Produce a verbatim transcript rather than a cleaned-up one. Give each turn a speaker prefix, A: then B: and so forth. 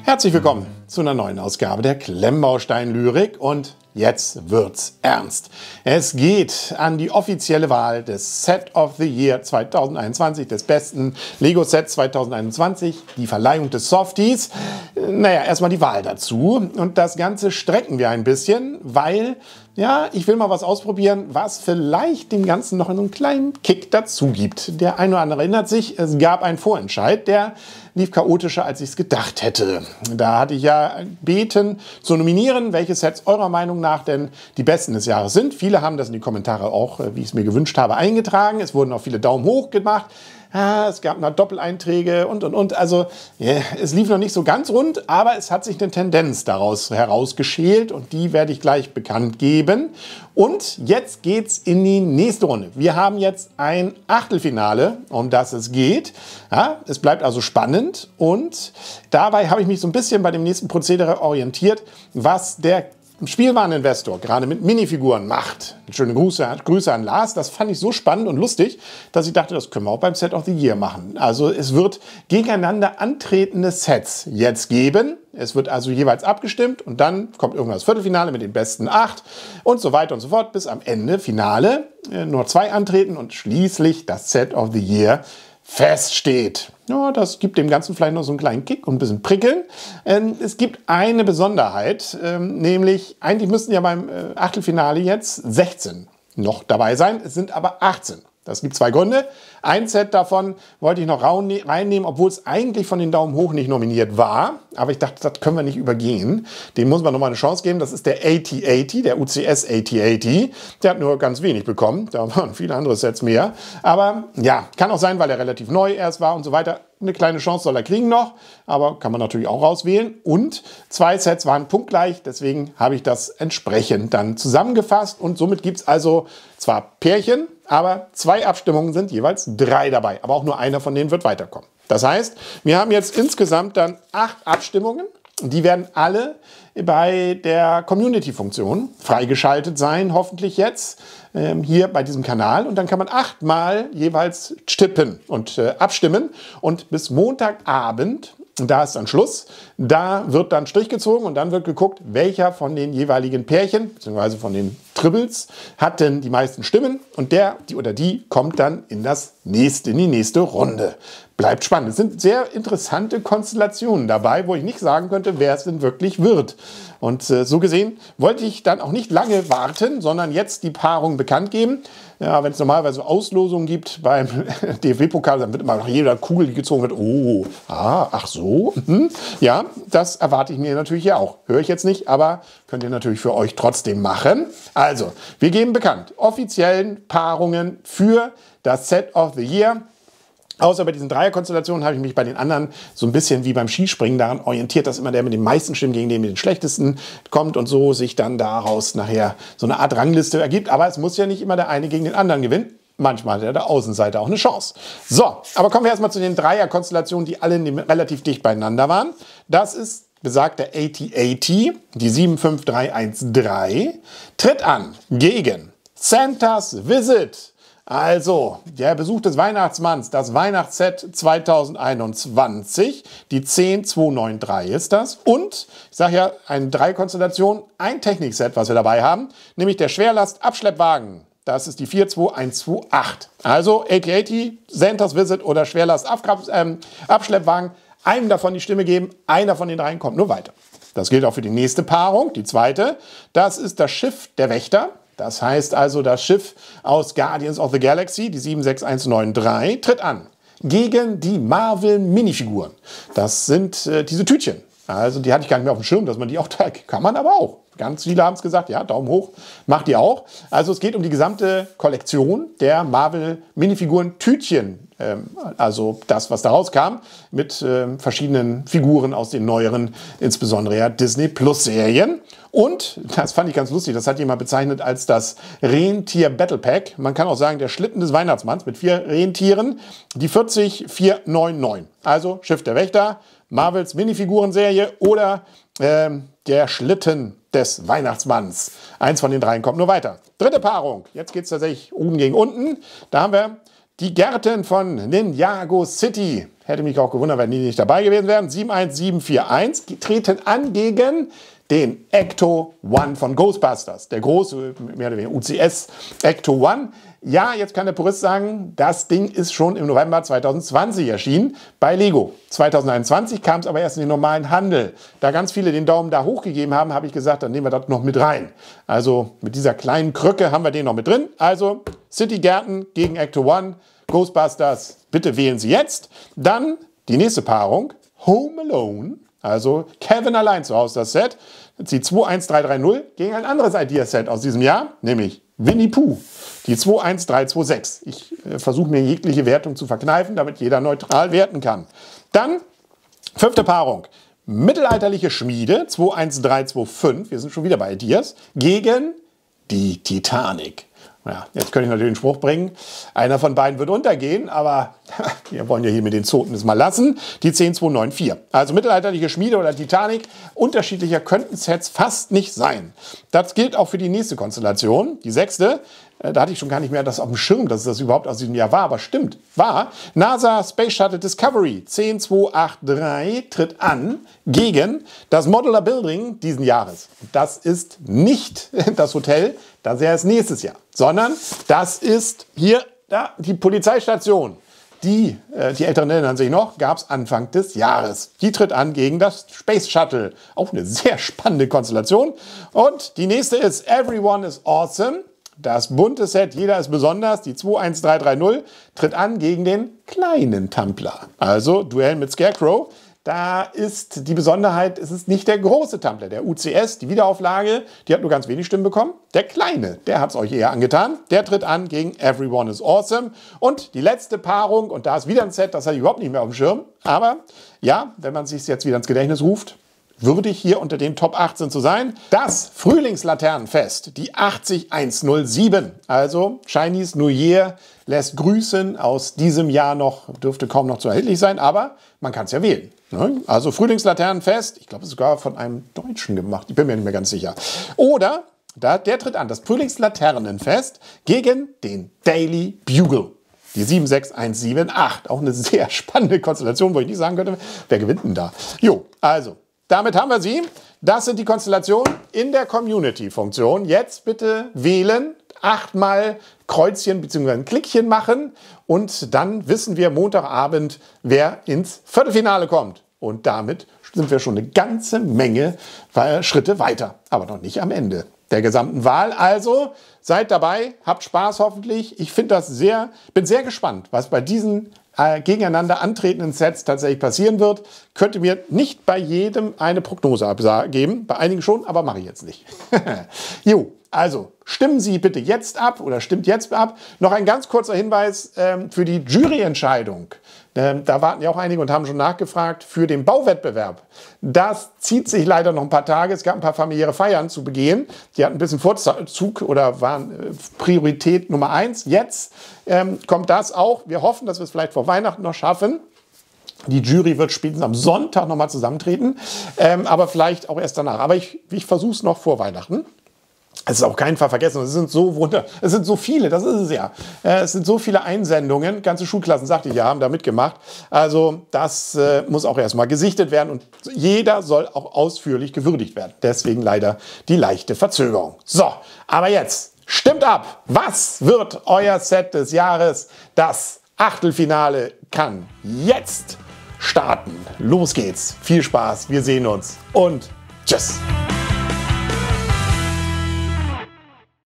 A: Herzlich willkommen zu einer neuen Ausgabe der Klemmbaustein-Lyrik und jetzt wird's ernst. Es geht an die offizielle Wahl des Set of the Year zweitausendeinundzwanzig, des besten Lego-Sets zweitausendeinundzwanzig, die Verleihung des Softies. Naja, erstmal die Wahl dazu und das Ganze strecken wir ein bisschen, weil, ja, ich will mal was ausprobieren, was vielleicht dem Ganzen noch einen kleinen Kick dazu gibt. Der eine oder andere erinnert sich, es gab einen Vorentscheid, der lief chaotischer, als ich es gedacht hätte. Da hatte ich ja gebeten zu nominieren, welche Sets eurer Meinung nach denn die besten des Jahres sind. Viele haben das in die Kommentare auch, wie ich es mir gewünscht habe, eingetragen. Es wurden auch viele Daumen hoch gemacht. Ja, es gab noch Doppeleinträge und, und, und. Also yeah, es lief noch nicht so ganz rund, aber es hat sich eine Tendenz daraus herausgeschält und die werde ich gleich bekannt geben. Und jetzt geht's in die nächste Runde. Wir haben jetzt ein Achtelfinale, um das es geht. Ja, es bleibt also spannend und dabei habe ich mich so ein bisschen bei dem nächsten Prozedere orientiert, was der Spielwareninvestor gerade mit Minifiguren macht. Schöne Grüße, Grüße an Lars. Das fand ich so spannend und lustig, dass ich dachte, das können wir auch beim Set of the Year machen. Also es wird gegeneinander antretende Sets jetzt geben. Es wird also jeweils abgestimmt und dann kommt irgendwann das Viertelfinale mit den besten acht und so weiter und so fort, bis am Ende Finale äh, nur zwei antreten und schließlich das Set of the Year feststeht. Ja, das gibt dem Ganzen vielleicht noch so einen kleinen Kick und ein bisschen Prickeln. Ähm, es gibt eine Besonderheit, ähm, nämlich eigentlich müssten ja beim äh, Achtelfinale jetzt sechzehn noch dabei sein. Es sind aber achtzehn. Das gibt zwei Gründe. Ein Set davon wollte ich noch reinnehmen, obwohl es eigentlich von den Daumen hoch nicht nominiert war. Aber ich dachte, das können wir nicht übergehen. Dem muss man noch mal eine Chance geben. Das ist der A T achtzig, der U C S A T achtzig. Der hat nur ganz wenig bekommen. Da waren viele andere Sets mehr. Aber ja, kann auch sein, weil er relativ neu erst war und so weiter. Eine kleine Chance soll er kriegen noch, aber kann man natürlich auch rauswählen. Und zwei Sets waren punktgleich, deswegen habe ich das entsprechend dann zusammengefasst. Und somit gibt es also zwar Pärchen, aber zwei Abstimmungen sind jeweils drei dabei. Aber auch nur einer von denen wird weiterkommen. Das heißt, wir haben jetzt insgesamt dann acht Abstimmungen. Die werden alle bei der Community-Funktion freigeschaltet sein, hoffentlich jetzt ähm, hier bei diesem Kanal. Und dann kann man achtmal jeweils tippen und äh, abstimmen. Und bis Montagabend, da ist dann Schluss, da wird dann Strich gezogen und dann wird geguckt, welcher von den jeweiligen Pärchen, beziehungsweise von den Tribbles, hat denn die meisten Stimmen. Und der die oder die kommt dann in, das nächste, in die nächste Runde. Bleibt spannend. Es sind sehr interessante Konstellationen dabei, wo ich nicht sagen könnte, wer es denn wirklich wird. Und äh, so gesehen wollte ich dann auch nicht lange warten, sondern jetzt die Paarung bekannt geben. Ja, wenn es normalerweise Auslosungen gibt beim D F B-Pokal, dann wird immer nach jeder Kugel, die gezogen wird, oh, ah, ach so. Mhm. Ja, das erwarte ich mir natürlich hier auch. Höre ich jetzt nicht, aber könnt ihr natürlich für euch trotzdem machen. Also, wir geben bekannt offiziellen Paarungen für das Set of the Year. Außer bei diesen Dreierkonstellationen habe ich mich bei den anderen so ein bisschen wie beim Skispringen daran orientiert, dass immer der mit den meisten Stimmen gegen den mit den schlechtesten kommt und so sich dann daraus nachher so eine Art Rangliste ergibt. Aber es muss ja nicht immer der eine gegen den anderen gewinnen. Manchmal hat der Außenseiter auch eine Chance. So, aber kommen wir erstmal zu den Dreierkonstellationen, die alle relativ dicht beieinander waren. Das ist besagter A T achtzig, die sieben fünf drei eins drei, tritt an gegen Santa's Visit. Also, der Besuch des Weihnachtsmanns, das Weihnachtsset zweitausendeinundzwanzig, die zehn zwei neun drei ist das. Und, ich sage ja, eine Dreikonstellation, ein Technikset, was wir dabei haben, nämlich der Schwerlast-Abschleppwagen. Das ist die vier zwei eins zwei acht. Also, A T achtzig, Santa's Visit oder Schwerlast-Abschleppwagen, einem davon die Stimme geben, einer von den dreien kommt nur weiter. Das gilt auch für die nächste Paarung, die zweite. Das ist das Schiff der Wächter. Das heißt also, das Schiff aus Guardians of the Galaxy, die sieben sechs eins neun drei, tritt an gegen die Marvel-Minifiguren. Das sind äh, diese Tütchen. Also die hatte ich gar nicht mehr auf dem Schirm, dass man die auch da kann man aber auch. Ganz viele haben es gesagt, ja, Daumen hoch, macht ihr auch. Also es geht um die gesamte Kollektion der Marvel-Minifiguren-Tütchen. Ähm, also das, was da rauskam, mit ähm, verschiedenen Figuren aus den neueren, insbesondere ja Disney-Plus-Serien. Und, das fand ich ganz lustig, das hat jemand bezeichnet als das Rentier-Battle-Pack. Man kann auch sagen, der Schlitten des Weihnachtsmanns mit vier Rentieren, die vierzig vier neun neun. Also Schiff der Wächter, Marvels Minifigurenserie oder ähm, der Schlitten des Weihnachtsmanns. Eins von den dreien kommt nur weiter. Dritte Paarung. Jetzt geht es tatsächlich oben gegen unten. Da haben wir die Gärten von Ninjago City. Hätte mich auch gewundert, wenn die nicht dabei gewesen wären. sieben eins sieben vier eins. Die treten an gegen den Ecto One von Ghostbusters. Der große, mehr oder weniger U C S Ecto One. Ja, jetzt kann der Purist sagen, das Ding ist schon im November zweitausendzwanzig erschienen bei Lego. zweitausendeinundzwanzig kam es aber erst in den normalen Handel. Da ganz viele den Daumen da hochgegeben haben, habe ich gesagt, dann nehmen wir das noch mit rein. Also mit dieser kleinen Krücke haben wir den noch mit drin. Also City Gärten gegen Ecto One, Ghostbusters, bitte wählen Sie jetzt. Dann die nächste Paarung, Home Alone, also Kevin allein zu Hause, das Set. Die zwei eins drei drei null gegen ein anderes Ideaset aus diesem Jahr, nämlich Winnie Pooh. Die zwei eins drei zwei sechs. Ich äh, versuche mir jegliche Wertung zu verkneifen, damit jeder neutral werten kann. Dann, fünfte Paarung. Mittelalterliche Schmiede, zwei eins drei zwei fünf. Wir sind schon wieder bei Ideas. Gegen die Titanic. Ja, jetzt könnte ich natürlich den Spruch bringen, einer von beiden wird untergehen, aber wir wollen ja hier mit den Zoten das mal lassen. Die zehn zwei neun vier. Also mittelalterliche Schmiede oder Titanic, unterschiedlicher könnten Sets fast nicht sein. Das gilt auch für die nächste Konstellation, die sechste. Da hatte ich schon gar nicht mehr das auf dem Schirm, dass das überhaupt aus diesem Jahr war, aber stimmt, war. NASA Space Shuttle Discovery zehn zwei acht drei tritt an gegen das Modular Building diesen Jahres. Das ist nicht das Hotel, das ist erst nächstes Jahr, sondern das ist hier da, die Polizeistation. Die, äh, die Älteren erinnern sich noch, gab es Anfang des Jahres. Die tritt an gegen das Space Shuttle. Auch eine sehr spannende Konstellation. Und die nächste ist Everyone is Awesome. Das bunte Set, jeder ist besonders, die zwei eins drei drei null, tritt an gegen den kleinen Tumbler. Also Duell mit Scarecrow. Da ist die Besonderheit, es ist nicht der große Tumbler, der U C S, die Wiederauflage, die hat nur ganz wenig Stimmen bekommen. Der kleine, der hat es euch eher angetan. Der tritt an gegen Everyone is Awesome. Und die letzte Paarung, und da ist wieder ein Set, das hatte ich überhaupt nicht mehr auf dem Schirm. Aber ja, wenn man sich jetzt wieder ins Gedächtnis ruft, würdig hier unter den Top achtzehn zu sein. Das Frühlingslaternenfest, die achtzig eins null sieben. Also Chinese New Year lässt grüßen. Aus diesem Jahr noch, dürfte kaum noch zu erhältlich sein, aber man kann es ja wählen. Ne? Also Frühlingslaternenfest, ich glaube, es ist sogar von einem Deutschen gemacht. Ich bin mir nicht mehr ganz sicher. Oder, da, der tritt an, das Frühlingslaternenfest gegen den Daily Bugle. Die sieben sechs eins sieben acht. Auch eine sehr spannende Konstellation, wo ich nicht sagen könnte, wer gewinnt denn da? Jo, also. Damit haben wir sie. Das sind die Konstellationen in der Community-Funktion. Jetzt bitte wählen, achtmal Kreuzchen bzw. ein Klickchen machen und dann wissen wir Montagabend, wer ins Viertelfinale kommt. Und damit sind wir schon eine ganze Menge Schritte weiter, aber noch nicht am Ende der gesamten Wahl. Also seid dabei, habt Spaß hoffentlich. Ich finde das sehr, bin sehr gespannt, was bei diesen äh, gegeneinander antretenden Sets tatsächlich passieren wird. Könnte mir nicht bei jedem eine Prognose abgeben, bei einigen schon, aber mache ich jetzt nicht. Jo, also stimmen Sie bitte jetzt ab oder stimmt jetzt ab. Noch ein ganz kurzer Hinweis ähm, für die Juryentscheidung. Ähm, da warten ja auch einige und haben schon nachgefragt für den Bauwettbewerb. Das zieht sich leider noch ein paar Tage. Es gab ein paar familiäre Feiern zu begehen. Die hatten ein bisschen Vorzug oder waren äh, Priorität Nummer eins. Jetzt ähm, kommt das auch. Wir hoffen, dass wir es vielleicht vor Weihnachten noch schaffen. Die Jury wird spätestens am Sonntag nochmal zusammentreten, ähm, aber vielleicht auch erst danach. Aber ich, ich versuche es noch vor Weihnachten. Es ist auch kein Fall vergessen. Es sind so wunder, es sind so viele, das ist es ja. Es sind so viele Einsendungen. Ganze Schulklassen, sagte ich ja, haben da mitgemacht. Also das äh, muss auch erstmal gesichtet werden und jeder soll auch ausführlich gewürdigt werden. Deswegen leider die leichte Verzögerung. So, aber jetzt stimmt ab. Was wird euer Set des Jahres? Das Achtelfinale kann jetzt starten. Los geht's. Viel Spaß. Wir sehen uns und tschüss.